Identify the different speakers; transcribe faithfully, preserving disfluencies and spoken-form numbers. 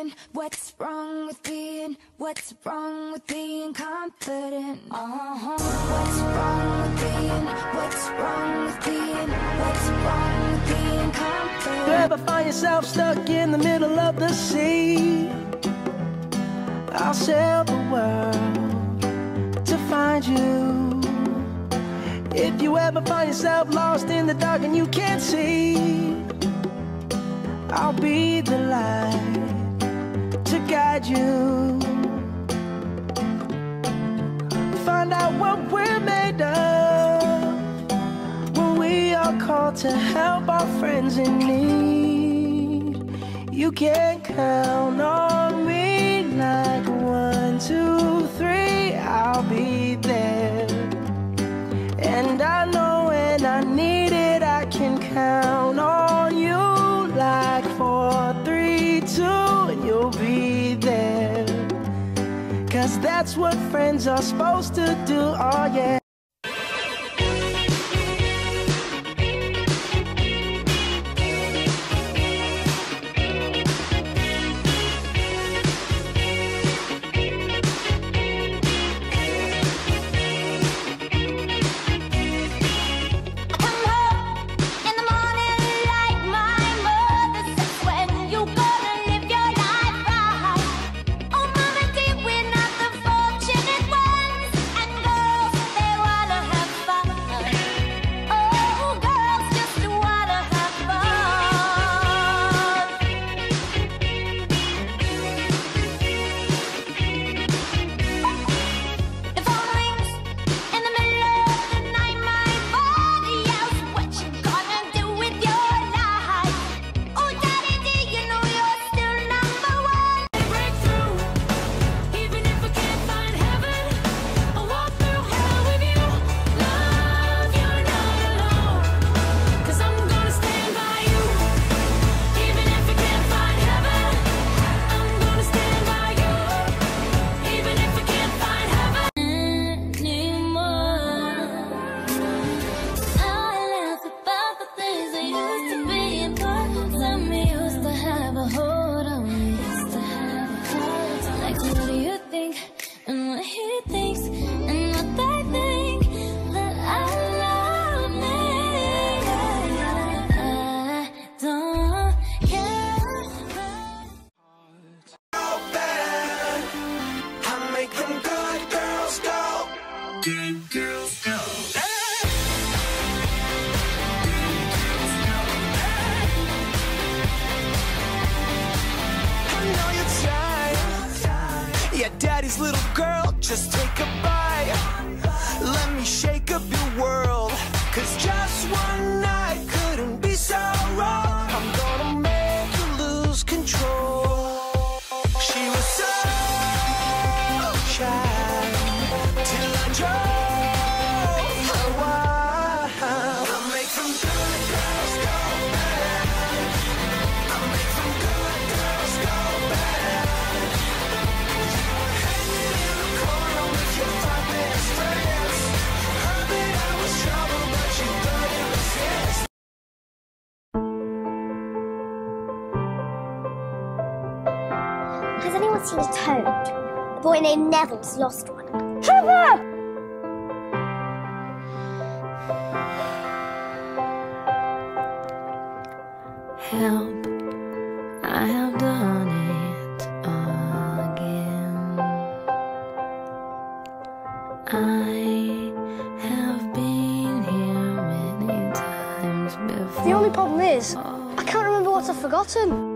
Speaker 1: being? What's wrong with being? What's wrong with being confident? Uh-huh. What's wrong with being? What's wrong with being? What's wrong with being confident?
Speaker 2: You ever find yourself stuck in the middle of the sea? I'll sail the world to find you. If you ever find yourself lost in the dark and you can't see, I'll be the light to guide you. Find out what we're made of when we are called to help our friends in need. You can count on me like one, two, three, I'll be there. And I know when I need it, I can count on you like four, three, two, and you'll be there. Cause that's what friends are supposed to do, oh yeah.
Speaker 3: Good girls go.
Speaker 2: I know you're tired. Yeah, daddy's little girl, just take a bite. Let me shake up your world. Cause just one night couldn't be so wrong. I'm gonna make you lose control. She was so shy. Till I drove her wild. I'll make some good girls go bad. I'll make some good girls go bad. Hanging in the corner with your five best friends. Heard that I was trouble, but you couldn't resist.
Speaker 4: Has anyone seen a toad? A boy named Neville's lost one.
Speaker 5: Trevor! Help, I have done it again. I have been here many times before.
Speaker 4: The only problem is, I can't remember what I've forgotten.